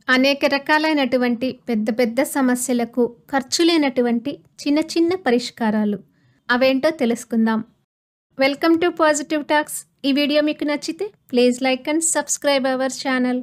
అనేక రకాలైనటువంటి పెద్ద పెద్ద సమస్యలకు ఖర్చు లేనటువంటి చిన్న చిన్న పరిష్కారాలు అవేంటో తెలుసుకుందాం. Welcome to positive talks. ఈ వీడియో మీకు నచ్చితే please like and subscribe our channel.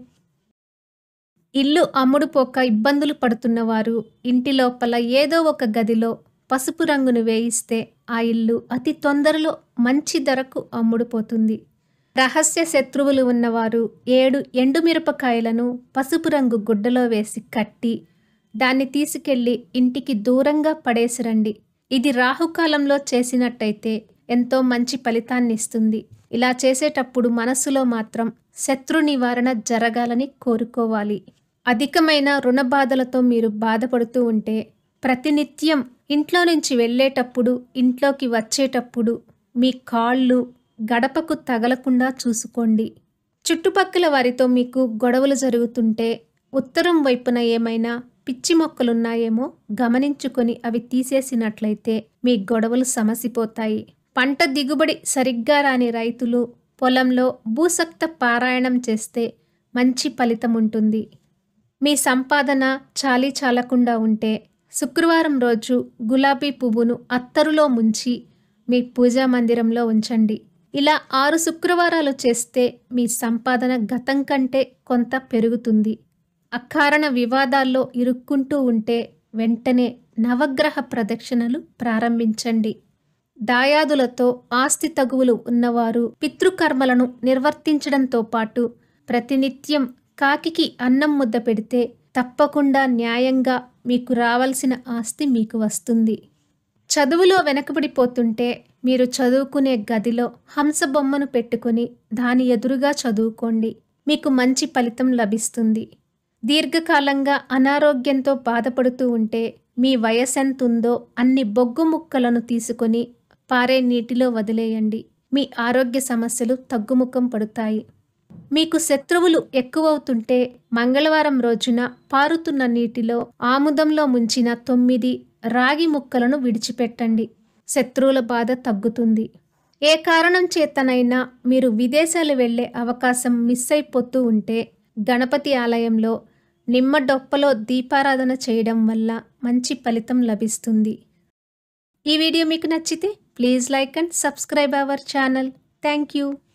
ఇల్లు అమ్ముడు పోక ఇబ్బందులు పడుతున్నవారు ఇంటి లోపల ఏదో ఒక గదిలో పసుపు రంగును వేయిస్తే ఆ ఇల్లు అతి తొందరలో మంచి ధరకు అమ్ముడుపోతుంది. రహస్య శత్రువులు ఉన్నవారు 7 ఎండుమిరపకాయలను పసుపు రంగు గుడ్డలో వేసి కట్టి దాన్ని తీసుకెళ్లి ఇంటికి దూరంగా పడేసిరండి. ఇది రాహుకాలంలో చేసినట్టయితే ఎంతో మంచి ఫలితాన్నిస్తుంది. ఇలా చేసేటప్పుడు మనస్సులో మాత్రం శత్రు నివారణ జరగాలని కోరుకోవాలి. అధికమైన రుణ బాధలతో మీరు బాధపడుతూ ఉంటే ప్రతినిత్యం ఇంట్లో నుంచి వెళ్ళేటప్పుడు, ఇంట్లోకి వచ్చేటప్పుడు మీ కాళ్ళు గడపకు తగలకుండా చూసుకోండి. చుట్టుపక్కల వారితో మీకు గొడవలు జరుగుతుంటే ఉత్తరం వైపున ఏమైనా పిచ్చి మొక్కలున్నాయేమో గమనించుకొని అవి తీసేసినట్లయితే మీ గొడవలు సమసిపోతాయి. పంట దిగుబడి సరిగ్గా రాని రైతులు పొలంలో భూసక్త పారాయణం చేస్తే మంచి ఫలితం ఉంటుంది. మీ సంపాదన చాలీ చాలకుండా ఉంటే శుక్రవారం రోజు గులాబీ పువ్వును అత్తరులో ముంచి మీ పూజా మందిరంలో ఉంచండి. ఇలా 6 శుక్రవారాలు చేస్తే మీ సంపాదన గతం కంటే కొంత పెరుగుతుంది. అకారణ వివాదాల్లో ఇరుక్కుంటూ ఉంటే వెంటనే నవగ్రహ ప్రదక్షిణలు ప్రారంభించండి. దాయాదులతో ఆస్తి తగువులు ఉన్నవారు పితృకర్మలను నిర్వర్తించడంతో పాటు ప్రతినిత్యం కాకికి అన్నం ముద్ద పెడితే తప్పకుండా న్యాయంగా మీకు రావాల్సిన ఆస్తి మీకు వస్తుంది. చదువులో వెనకబడిపోతుంటే మీరు చదువుకునే గదిలో హంస బొమ్మను పెట్టుకొని దాని ఎదురుగా చదువుకోండి. మీకు మంచి ఫలితం లభిస్తుంది. దీర్ఘకాలంగా అనారోగ్యంతో బాధపడుతూ ఉంటే మీ వయసెంతుందో అన్ని బొగ్గు ముక్కలను తీసుకొని పారే నీటిలో వదిలేయండి. మీ ఆరోగ్య సమస్యలు తగ్గుముఖం పడుతాయి. మీకు శత్రువులు ఎక్కువవుతుంటే మంగళవారం రోజున పారుతున్న నీటిలో ఆముదంలో ముంచిన 9 రాగి ముక్కలను విడిచిపెట్టండి. శత్రువుల బాధ తగ్గుతుంది. ఏ కారణం చేతనైనా మీరు విదేశాలు వెళ్ళే అవకాశం మిస్ అయిపోతూ ఉంటే గణపతి ఆలయంలో నిమ్మ డొప్పలో దీపారాధన చేయడం వల్ల మంచి ఫలితం లభిస్తుంది. ఈ వీడియో మీకు నచ్చితే please like and subscribe our channel. Thank you.